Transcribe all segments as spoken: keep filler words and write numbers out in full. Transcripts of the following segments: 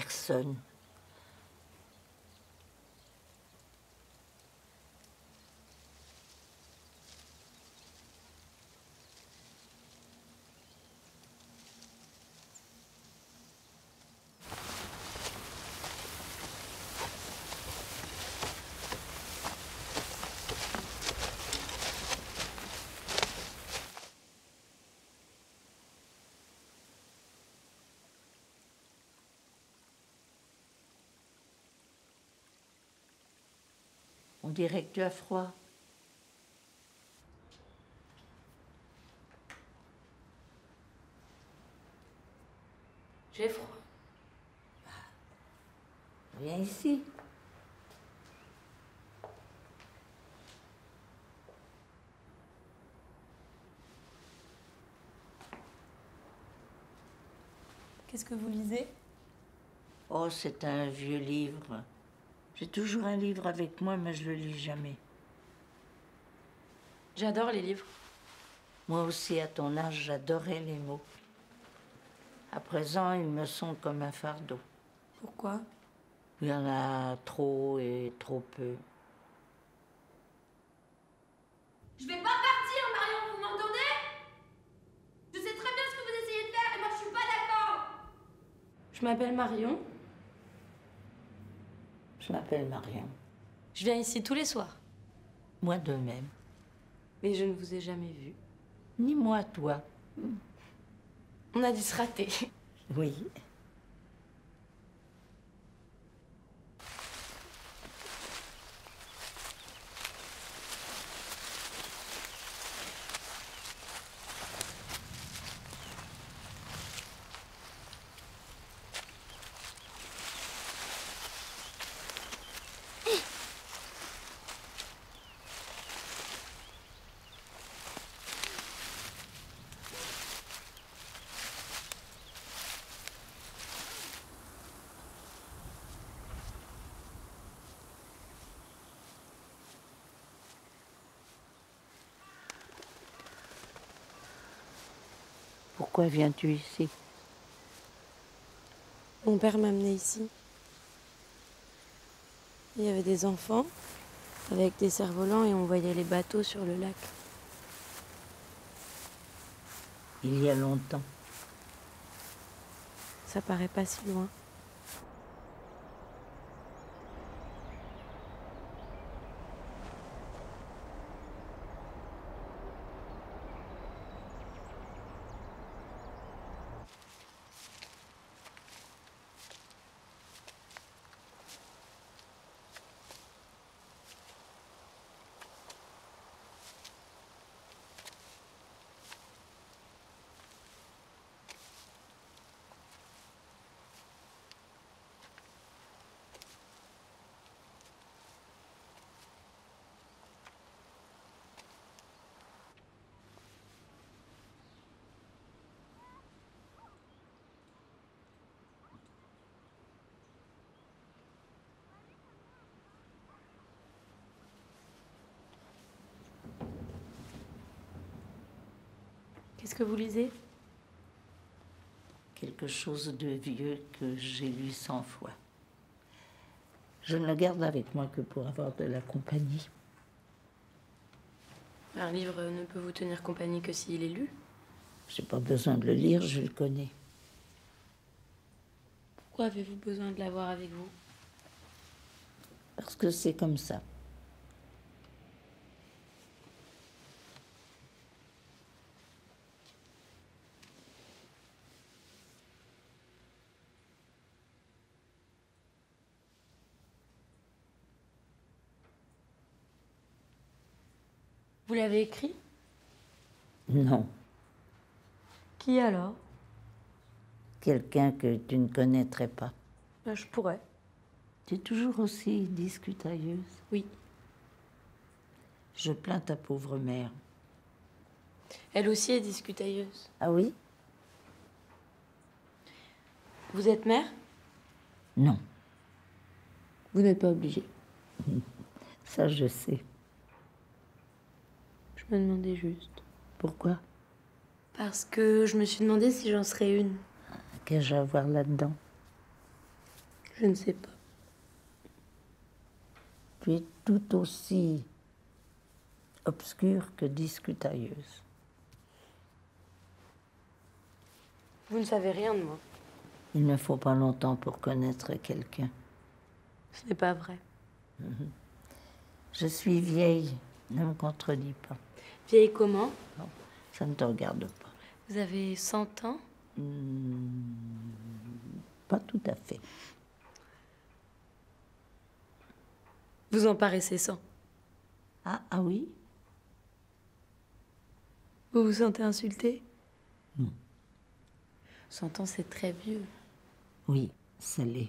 personne. On dirait que tu as froid. J'ai froid. Viens ici. Qu'est-ce que vous lisez? Oh, c'est un vieux livre. J'ai toujours un livre avec moi, mais je le lis jamais. J'adore les livres. Moi aussi, à ton âge, j'adorais les mots. À présent, ils me sont comme un fardeau. Pourquoi? Il y en a trop et trop peu. Je vais pas partir, Marion, vous m'entendez? Je sais très bien ce que vous essayez de faire et moi je suis pas d'accord. Je m'appelle Marion. Je m'appelle Marion. Je viens ici tous les soirs. Moi de même. Mais je ne vous ai jamais vu. Ni moi, toi. On a dû se rater. Oui. Pourquoi viens-tu ici? Mon père m'a amené ici. Il y avait des enfants avec des cerfs-volants et on voyait les bateaux sur le lac. Il y a longtemps. Ça paraît pas si loin. Qu'est-ce que vous lisez? Quelque chose de vieux que j'ai lu cent fois. Je ne le garde avec moi que pour avoir de la compagnie. Un livre ne peut vous tenir compagnie que s'il est lu. J'ai pas besoin de le lire, je le connais. Pourquoi avez-vous besoin de l'avoir avec vous? Parce que c'est comme ça. Vous l'avez écrit? Non. Qui alors? Quelqu'un que tu ne connaîtrais pas. Ben, je pourrais. Tu es toujours aussi discutailleuse. Oui. Je plains ta pauvre mère. Elle aussi est discutailleuse. Ah oui? Vous êtes mère? Non. Vous n'êtes pas obligée. Ça, je sais. Je me demandais juste. Pourquoi? Parce que je me suis demandé si j'en serais une. Qu'ai-je à voir là-dedans? Je ne sais pas. Tu es tout aussi obscure que discutailleuse. Vous ne savez rien de moi. Il ne faut pas longtemps pour connaître quelqu'un. Ce n'est pas vrai. Mm-hmm. Je suis vieille, ne me contredis pas. Vieille comment? Non, ça ne te regarde pas. Vous avez cent ans? Mmh, pas tout à fait. Vous en paraissez cent. Ah, ah oui? Vous vous sentez insulté? Non. Cent ans, c'est très vieux. Oui, ça l'est.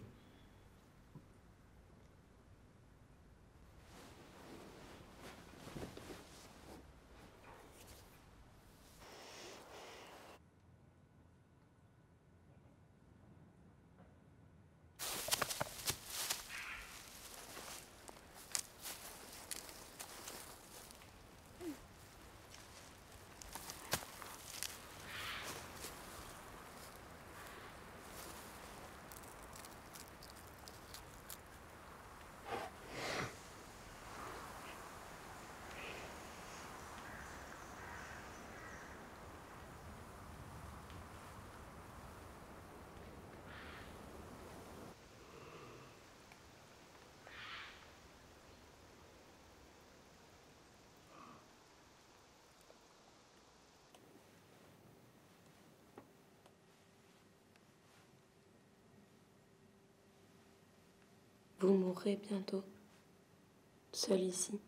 Vous mourrez bientôt, seul ici.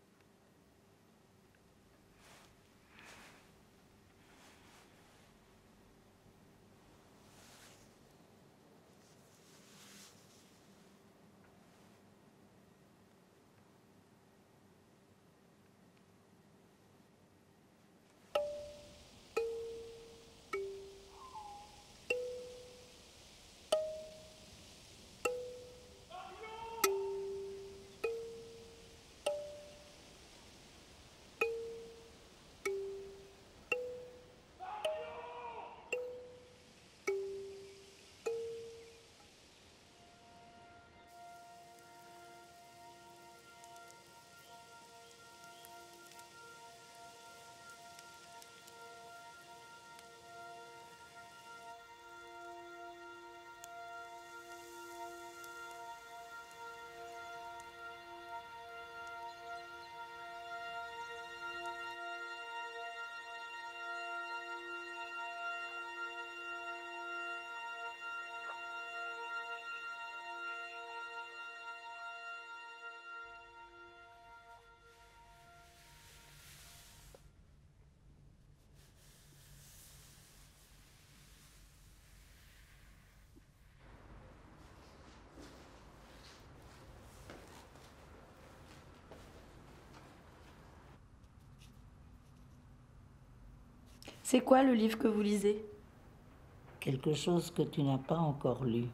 C'est quoi le livre que vous lisez? Quelque chose que tu n'as pas encore lu.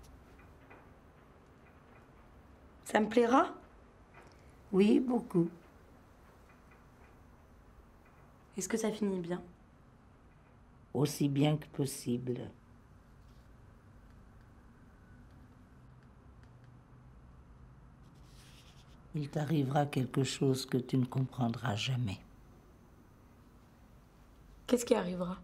Ça me plaira? Oui, beaucoup. Est-ce que ça finit bien? Aussi bien que possible. Il t'arrivera quelque chose que tu ne comprendras jamais. Qu'est-ce qui arrivera?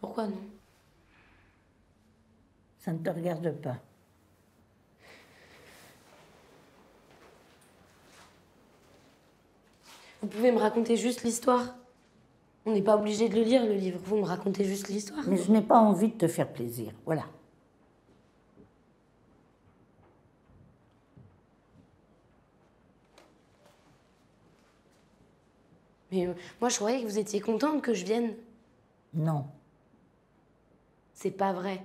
Pourquoi non? Ça ne te regarde pas. Vous pouvez me raconter juste l'histoire. On n'est pas obligé de le lire, le livre. Vous me racontez juste l'histoire. Mais je n'ai pas envie de te faire plaisir, voilà. Mais euh, moi, je croyais que vous étiez contente que je vienne. Non. C'est pas vrai.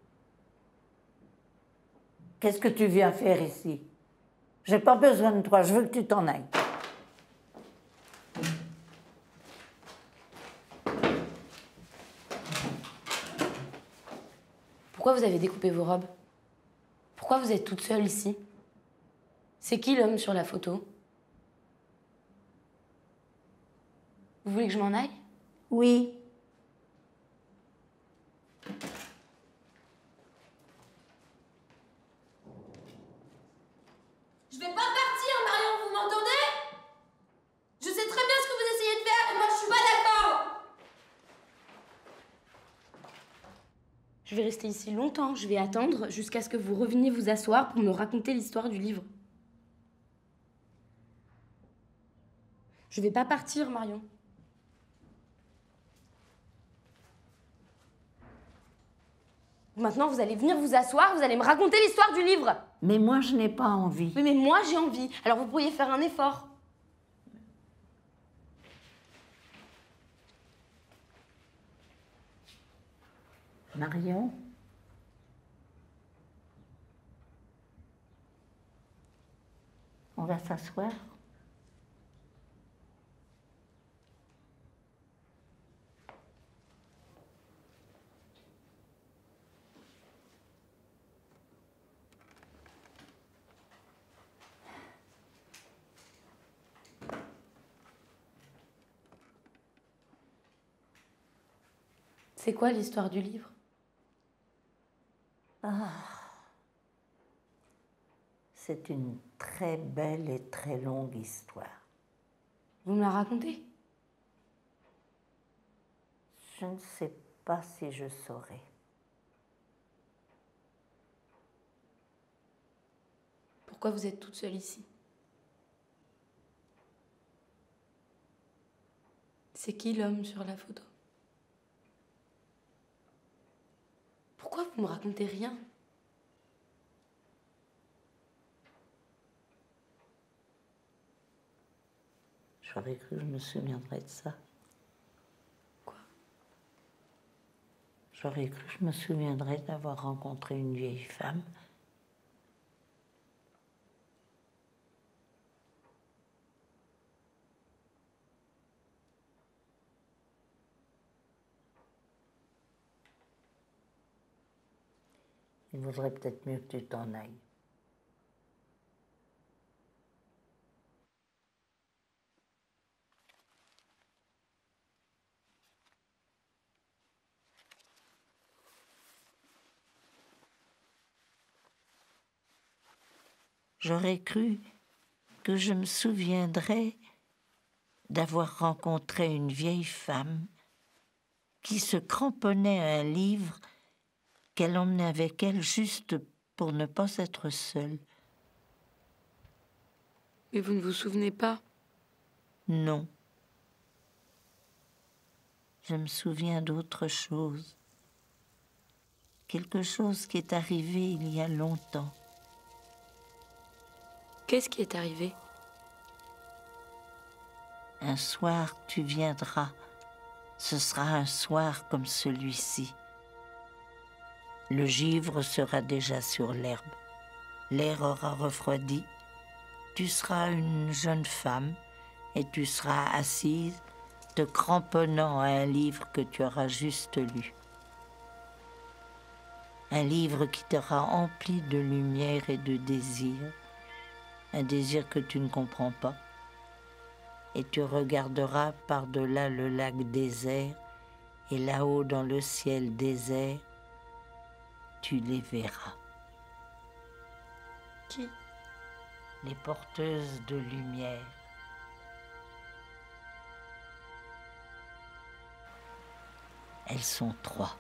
Qu'est-ce que tu viens faire ici? J'ai pas besoin de toi, je veux que tu t'en ailles. Pourquoi vous avez découpé vos robes? Pourquoi vous êtes toute seule ici? C'est qui l'homme sur la photo? Vous voulez que je m'en aille? Oui. Je vais pas partir, Marion, vous m'entendez? Je sais très bien ce que vous essayez de faire et moi je suis pas d'accord. Je vais rester ici longtemps. Je vais attendre jusqu'à ce que vous reveniez vous asseoir pour me raconter l'histoire du livre. Je vais pas partir, Marion. Maintenant, vous allez venir vous asseoir, vous allez me raconter l'histoire du livre. Mais moi, je n'ai pas envie. Oui, mais moi, j'ai envie. Alors, vous pourriez faire un effort. Marion? On va s'asseoir? C'est quoi l'histoire du livre? Ah. C'est une très belle et très longue histoire. Vous me la racontez? Je ne sais pas si je saurais. Pourquoi vous êtes toute seule ici? C'est qui l'homme sur la photo? Pourquoi vous me racontez rien? J'aurais cru que je me souviendrais de ça. Quoi? J'aurais cru que je me souviendrais d'avoir rencontré une vieille femme. Il vaudrait peut-être mieux que tu t'en ailles. J'aurais cru que je me souviendrais d'avoir rencontré une vieille femme qui se cramponnait à un livre qu'elle emmenait avec elle juste pour ne pas être seule. Mais vous ne vous souvenez pas? Non. Je me souviens d'autre chose. Quelque chose qui est arrivé il y a longtemps. Qu'est-ce qui est arrivé? Un soir, tu viendras. Ce sera un soir comme celui-ci. Le givre sera déjà sur l'herbe. L'air aura refroidi. Tu seras une jeune femme et tu seras assise, te cramponnant à un livre que tu auras juste lu. Un livre qui t'aura empli de lumière et de désir. Un désir que tu ne comprends pas. Et tu regarderas par-delà le lac désert, et là-haut dans le ciel désert, tu les verras. Qui? Les porteuses de lumière. Elles sont trois.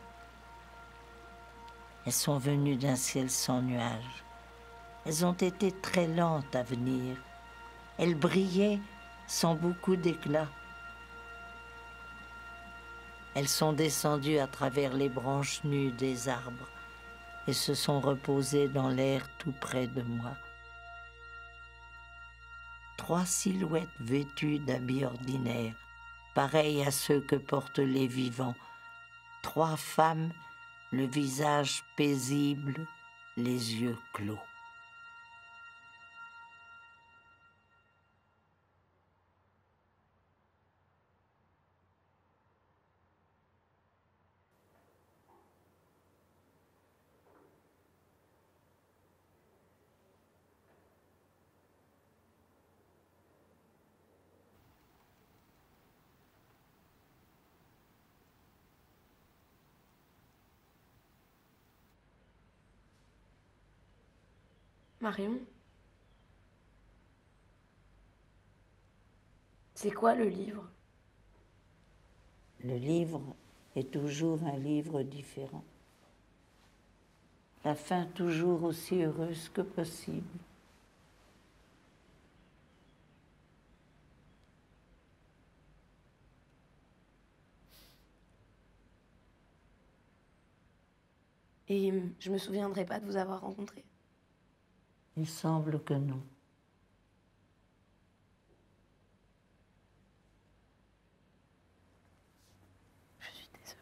Elles sont venues d'un ciel sans nuages. Elles ont été très lentes à venir. Elles brillaient sans beaucoup d'éclat. Elles sont descendues à travers les branches nues des arbres et se sont reposées dans l'air tout près de moi. Trois silhouettes vêtues d'habits ordinaires, pareils à ceux que portent les vivants. Trois femmes, le visage paisible, les yeux clos. Marion? C'est quoi le livre? Le livre est toujours un livre différent. La fin toujours aussi heureuse que possible. Et hum, je me souviendrai pas de vous avoir rencontré. Il semble que non. Je suis désolée.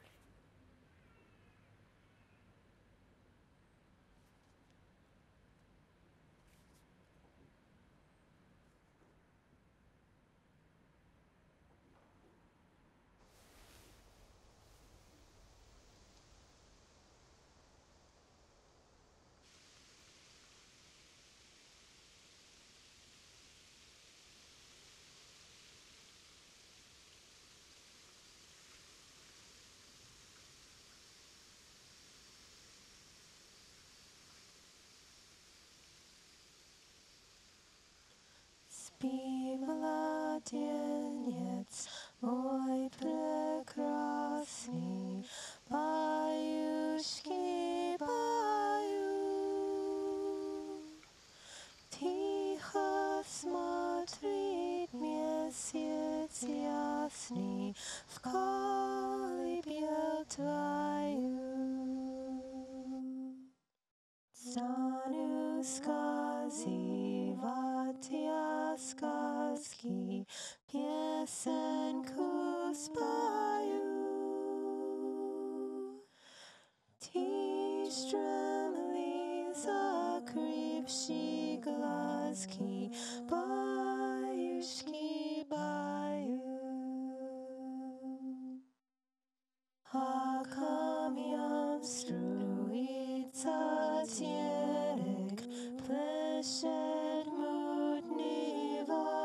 Спи, младенец мой прекрасный, баюшки, баю. Тихо смотрит месяц ясный в колыбель твою. Стану сказывать я сказки, песенку спою. Ты стремли закрывши глазки, баюшки, баю. А камням струится терек, плещет мутный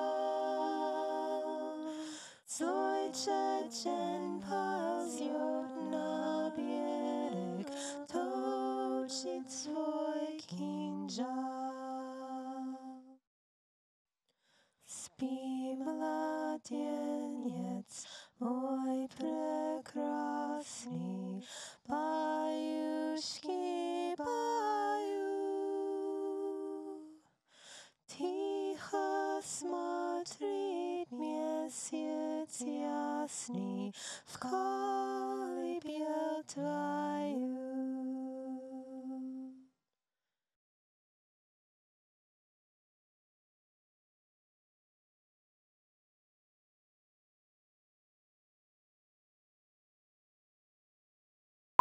вал. Злой чечен ползет на берег, точит свой кинжал. Спи, младенец мой прекрасный, баюшки, баю. Тихо смотрит месяц ясный в колыбель